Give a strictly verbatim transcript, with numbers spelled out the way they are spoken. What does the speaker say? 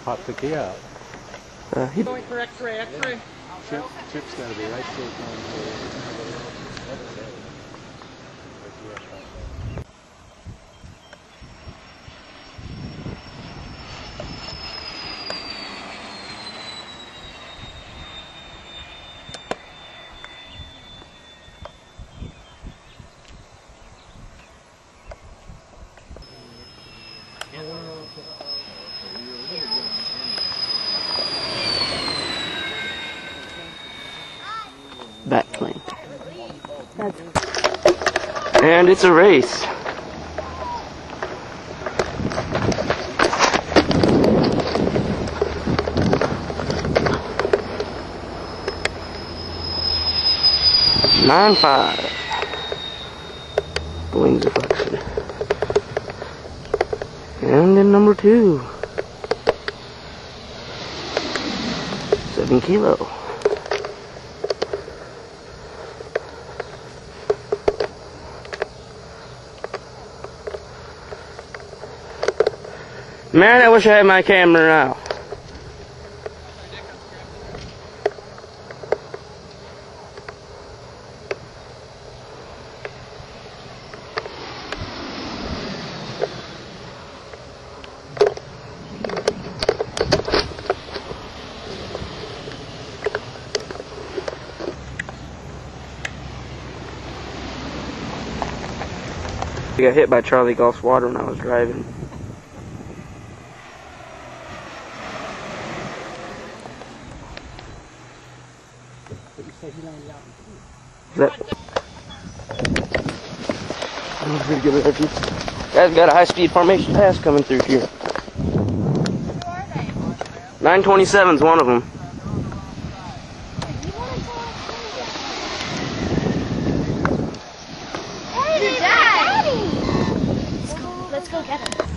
pop the key out. Uh, he Going for X-ray, X-ray. Chip, Chip's got to be right so it's on. backplane. And it's a race. Nine five. The wings are flexing. And then number two. Seven kilo. Man, I wish I had my camera now. I got hit by Charlie Golf's water when I was driving. That I'm pretty good at that. Guys got a high-speed formation pass coming through here. Who are they? nine twenty-seven's one of them. Hey, Daddy! Let's go, let's go get him.